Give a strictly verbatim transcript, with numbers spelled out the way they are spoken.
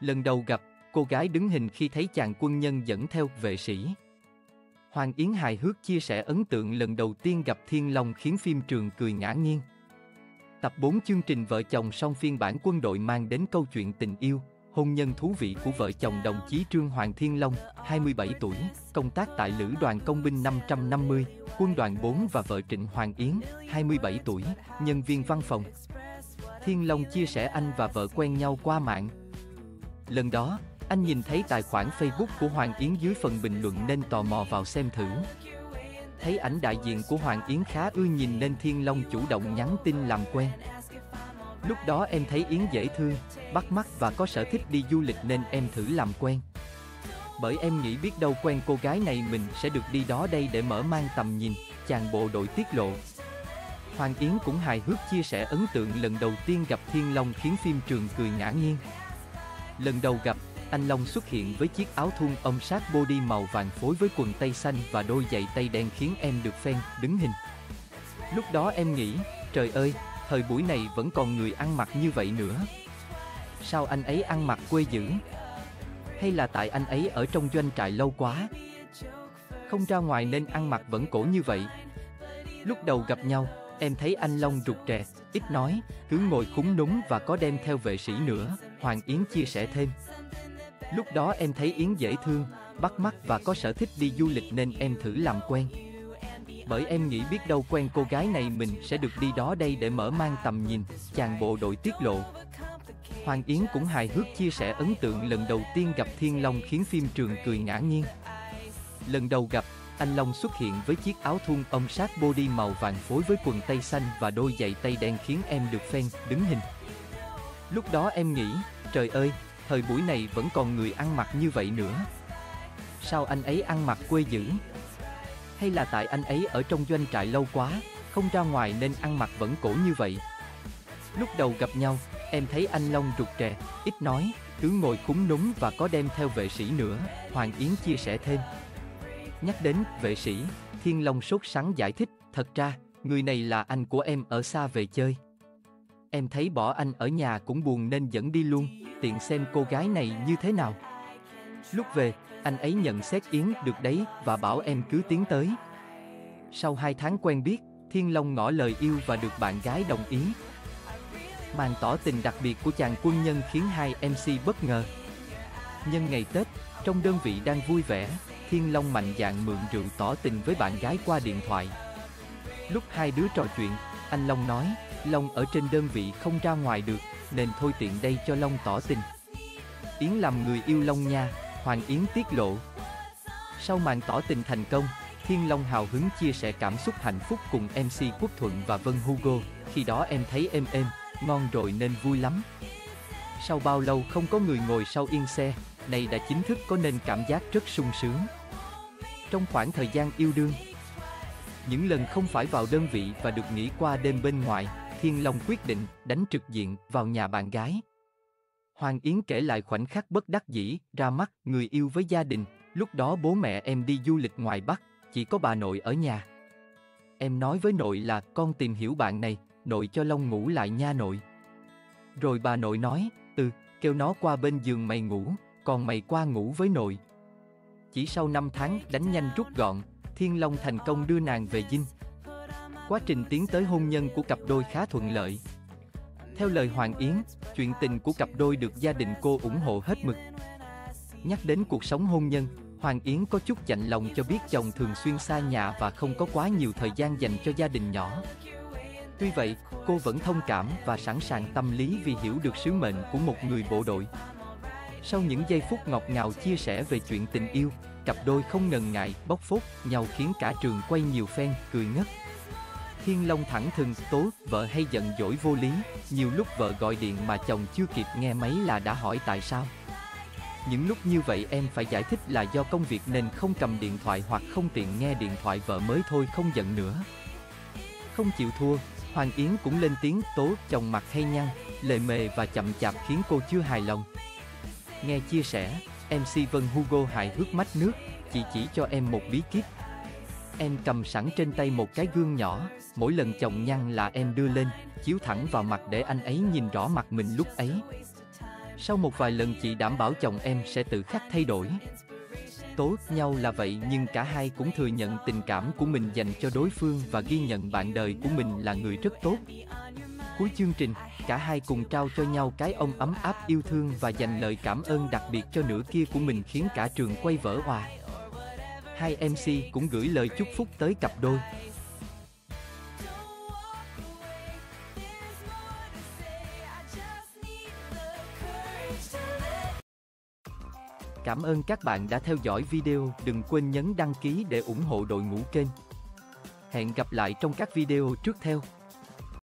Lần đầu gặp, cô gái đứng hình khi thấy chàng quân nhân dẫn theo vệ sĩ. Hoàng Yến hài hước chia sẻ ấn tượng lần đầu tiên gặp Thiên Long khiến phim trường cười ngã nghiêng. Tập bốn chương trình Vợ chồng song phiên bản quân đội mang đến câu chuyện tình yêu, hôn nhân thú vị của vợ chồng đồng chí Trương Hoàng Thiên Long, hai mươi bảy tuổi, công tác tại Lữ đoàn Công binh năm trăm năm mươi, Quân đoàn bốn và vợ Trịnh Hoàng Yến, hai mươi bảy tuổi, nhân viên văn phòng. Thiên Long chia sẻ anh và vợ quen nhau qua mạng. Lần đó, anh nhìn thấy tài khoản Facebook của Hoàng Yến dưới phần bình luận nên tò mò vào xem thử. Thấy ảnh đại diện của Hoàng Yến khá ưa nhìn nên Thiên Long chủ động nhắn tin làm quen. Lúc đó em thấy Yến dễ thương, bắt mắt và có sở thích đi du lịch nên em thử làm quen. Bởi em nghĩ biết đâu quen cô gái này mình sẽ được đi đó đây để mở mang tầm nhìn, chàng bộ đội tiết lộ. Hoàng Yến cũng hài hước chia sẻ ấn tượng lần đầu tiên gặp Thiên Long khiến phim trường cười ngã nghiêng. Lần đầu gặp, anh Long xuất hiện với chiếc áo thun ôm sát body màu vàng phối với quần tây xanh và đôi giày tây đen khiến em được fan đứng hình. Lúc đó em nghĩ, trời ơi, thời buổi này vẫn còn người ăn mặc như vậy nữa. Sao anh ấy ăn mặc quê dữ? Hay là tại anh ấy ở trong doanh trại lâu quá? Không ra ngoài nên ăn mặc vẫn cổ như vậy. Lúc đầu gặp nhau, em thấy anh Long rụt rè, ít nói, cứ ngồi khúm núm và có đem theo vệ sĩ nữa, Hoàng Yến chia sẻ thêm. Lúc đó em thấy Yến dễ thương, bắt mắt và có sở thích đi du lịch nên em thử làm quen. Bởi em nghĩ biết đâu quen cô gái này mình sẽ được đi đó đây để mở mang tầm nhìn, chàng bộ đội tiết lộ. Hoàng Yến cũng hài hước chia sẻ ấn tượng lần đầu tiên gặp Thiên Long khiến phim trường cười ngã nghiêng. Lần đầu gặp, anh Long xuất hiện với chiếc áo thun ôm sát body màu vàng phối với quần tây xanh và đôi giày tây đen khiến em được fan đứng hình. Lúc đó em nghĩ, trời ơi, thời buổi này vẫn còn người ăn mặc như vậy nữa. Sao anh ấy ăn mặc quê dữ? Hay là tại anh ấy ở trong doanh trại lâu quá, không ra ngoài nên ăn mặc vẫn cổ như vậy. Lúc đầu gặp nhau, em thấy anh Long rụt rè, ít nói, cứ ngồi khúm núm và có đem theo vệ sĩ nữa, Hoàng Yến chia sẻ thêm. Nhắc đến vệ sĩ, Thiên Long sốt sắng giải thích, thật ra, người này là anh của em ở xa về chơi. Em thấy bỏ anh ở nhà cũng buồn nên dẫn đi luôn, tiện xem cô gái này như thế nào. Lúc về, anh ấy nhận xét Yến được đấy và bảo em cứ tiến tới. Sau hai tháng quen biết, Thiên Long ngỏ lời yêu và được bạn gái đồng ý. Màn tỏ tình đặc biệt của chàng quân nhân khiến hai em xê bất ngờ. Nhân ngày Tết, trong đơn vị đang vui vẻ, Thiên Long mạnh dạn mượn rượu tỏ tình với bạn gái qua điện thoại. Lúc hai đứa trò chuyện, anh Long nói, Long ở trên đơn vị không ra ngoài được, nên thôi tiện đây cho Long tỏ tình. Yến làm người yêu Long nha, Hoàng Yến tiết lộ. Sau màn tỏ tình thành công, Thiên Long hào hứng chia sẻ cảm xúc hạnh phúc cùng em xê Quốc Thuận và Vân Hugo, khi đó em thấy êm êm, ngon rồi nên vui lắm. Sau bao lâu không có người ngồi sau yên xe, này đã chính thức có nên cảm giác rất sung sướng. Trong khoảng thời gian yêu đương, những lần không phải vào đơn vị và được nghỉ qua đêm bên ngoài, Thiên Long quyết định đánh trực diện vào nhà bạn gái. Hoàng Yến kể lại khoảnh khắc bất đắc dĩ, ra mắt người yêu với gia đình, lúc đó bố mẹ em đi du lịch ngoài Bắc, chỉ có bà nội ở nhà. Em nói với nội là con tìm hiểu bạn này, nội cho Long ngủ lại nha nội. Rồi bà nội nói, ừ, kêu nó qua bên giường mày ngủ, còn mày qua ngủ với nội. Chỉ sau năm tháng đánh nhanh rút gọn, Thiên Long thành công đưa nàng về dinh. Quá trình tiến tới hôn nhân của cặp đôi khá thuận lợi. Theo lời Hoàng Yến, chuyện tình của cặp đôi được gia đình cô ủng hộ hết mực. Nhắc đến cuộc sống hôn nhân, Hoàng Yến có chút chạnh lòng cho biết chồng thường xuyên xa nhà và không có quá nhiều thời gian dành cho gia đình nhỏ. Tuy vậy, cô vẫn thông cảm và sẵn sàng tâm lý vì hiểu được sứ mệnh của một người bộ đội. Sau những giây phút ngọt ngào chia sẻ về chuyện tình yêu, cặp đôi không ngần ngại bóc phốt nhau khiến cả trường quay nhiều fan cười ngất. Thiên Long thẳng thừng tố vợ hay giận dỗi vô lý, nhiều lúc vợ gọi điện mà chồng chưa kịp nghe máy là đã hỏi tại sao. Những lúc như vậy em phải giải thích là do công việc nên không cầm điện thoại hoặc không tiện nghe điện thoại vợ mới thôi không giận nữa. Không chịu thua, Hoàng Yến cũng lên tiếng tố chồng mặt hay nhăn, lề mề và chậm chạp khiến cô chưa hài lòng. Nghe chia sẻ, em xê Vân Hugo hài hước mách nước, chị chỉ cho em một bí kíp. Em cầm sẵn trên tay một cái gương nhỏ, mỗi lần chồng nhăn là em đưa lên, chiếu thẳng vào mặt để anh ấy nhìn rõ mặt mình lúc ấy. Sau một vài lần chị đảm bảo chồng em sẽ tự khắc thay đổi. Tốt nhau là vậy nhưng cả hai cũng thừa nhận tình cảm của mình dành cho đối phương và ghi nhận bạn đời của mình là người rất tốt. Cuối chương trình, cả hai cùng trao cho nhau cái ôm ấm áp yêu thương và dành lời cảm ơn đặc biệt cho nửa kia của mình khiến cả trường quay vỡ òa. Hai em xê cũng gửi lời chúc phúc tới cặp đôi. Cảm ơn các bạn đã theo dõi video, đừng quên nhấn đăng ký để ủng hộ đội ngũ kênh. Hẹn gặp lại trong các video tiếp theo.